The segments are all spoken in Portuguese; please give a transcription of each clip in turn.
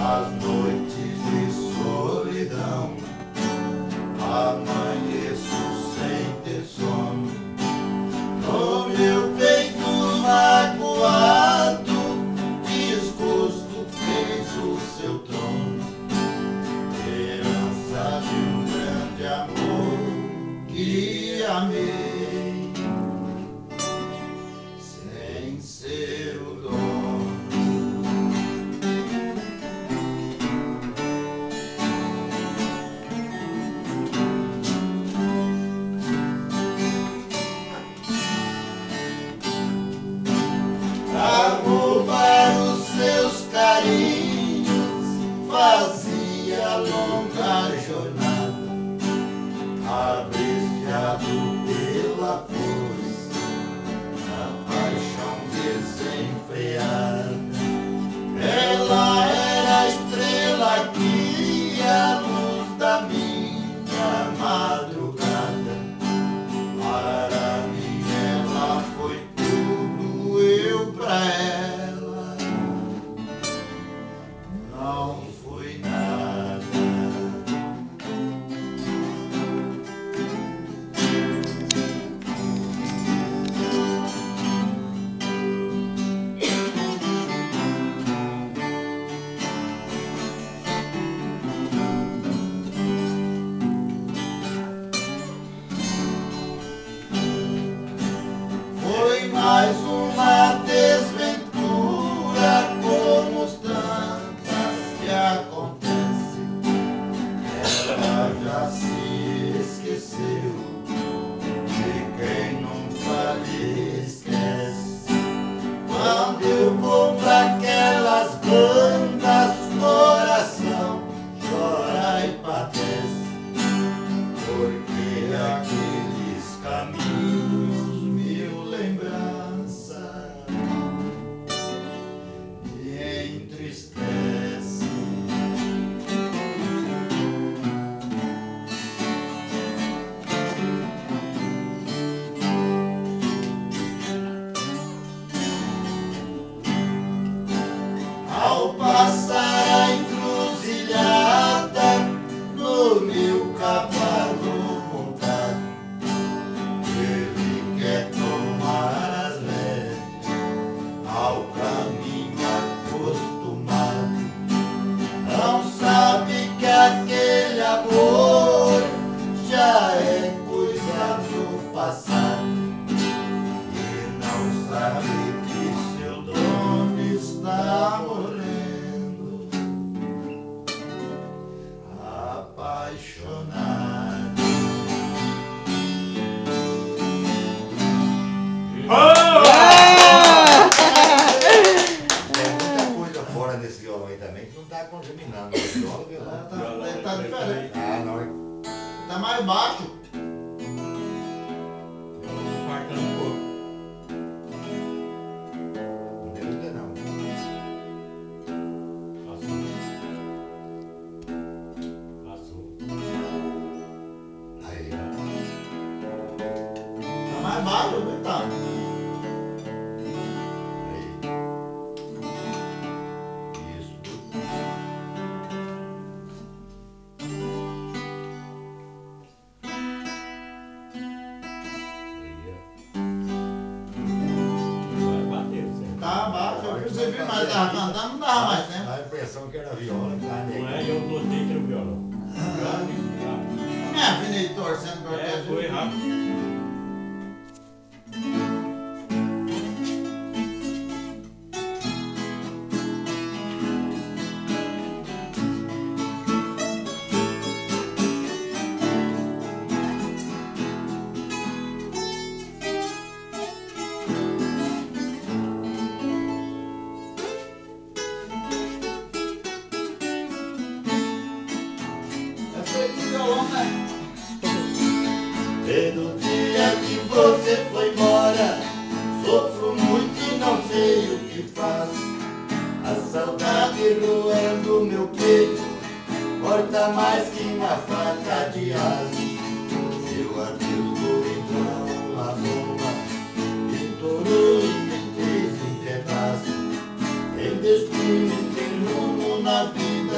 Nas noites de solidão amanheço sem ter sono, no meu peito magoado, desgosto fez o seu trono, herança de um grande amor que amei, sem ser o dono. Roubar os seus carinhos, fazia longa jornada, abreviado pela força da paixão desenfreada. Ela era a estrela que ia a luz da minha madrugada. Para mim ela foi tudo, eu pra ela não fui nada. Foi mais uma desventura, como tantas que acontecem. Ela já se esqueceu de quem nunca lhe esquece. Quando eu vou pra aquelas bandas, coração chora e padece, porque aqueles caminhos, mil lembranças, me entristecem. Ao passar a encruzilhada, no meu cavalo montado, ele quer tomar as rédeas, ao caminho acostumado. Não sabe que aquele amor já é coisa do passado, e não sabe que seu dono está morrendo, apaixonado. Tem muita coisa fora desse violão aí também que não está congeminando. O violão Ele tá diferente. Ah, não. Tá mais baixo. Marcando um pouco. Não tem dúvida não. Passou. Aí, Tá mais baixo, né? Tá. aí. Isso. Vai bater, certo? Tá baixo. Eu percebi, mas tava cantando, não dava mais tempo. Dá a impressão que era viola, tá? Não é? Eu notei que era o violão. Minha filha aí torcendo pra É, foi rápido. É feito de violão, né? Desde o dia que você foi embora, sofro muito e não sei o que faço. A saudade roendo meu peito, corta mais que uma faca de aço. Seu adeus foi então uma bomba, estourou e me fez em pedaço. Tem destino, tem rumo na vida,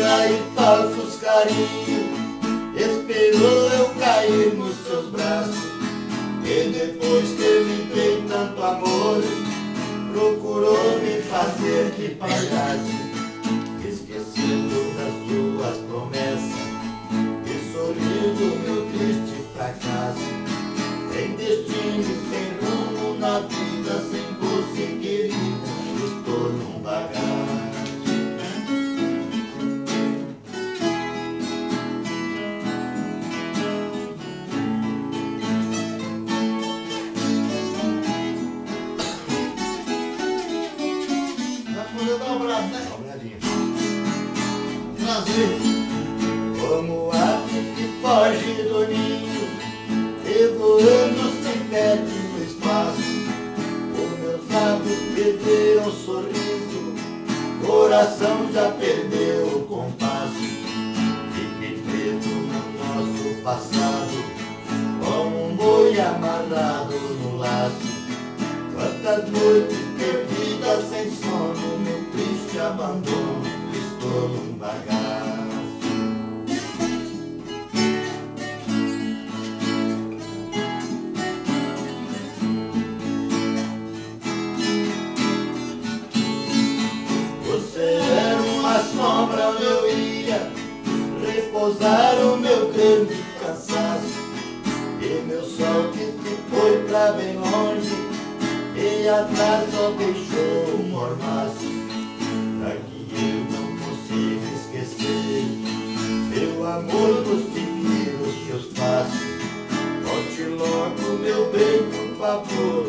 mentira e falsos carinhos, esperou eu cair nos seus braços. E depois que me dei tanto amor, procurou me fazer de palhaço, esquecendo das suas promessas e sorrindo meu triste fracasso. Sem destino, sem rumo na vida, sem você querida, estou num bagaço. Como ave que foge do ninho, e voando se perde no espaço. Os meus lábios perderam o sorriso, coração já perdeu o compasso. Fiquei preso no nosso passado, como um boi amarrado no laço. Quantas noites perdidas sem sono, meu triste abandono, estou num bagaço. Você era uma sombra onde eu ia repousar o meu grande cansaço. E meu sol que se foi pra bem longe, e atrás só deixou um mormaço. Pra que eu não consiga esquecer seu amor nos seguir os seus passos. Volte logo, meu bem, por favor,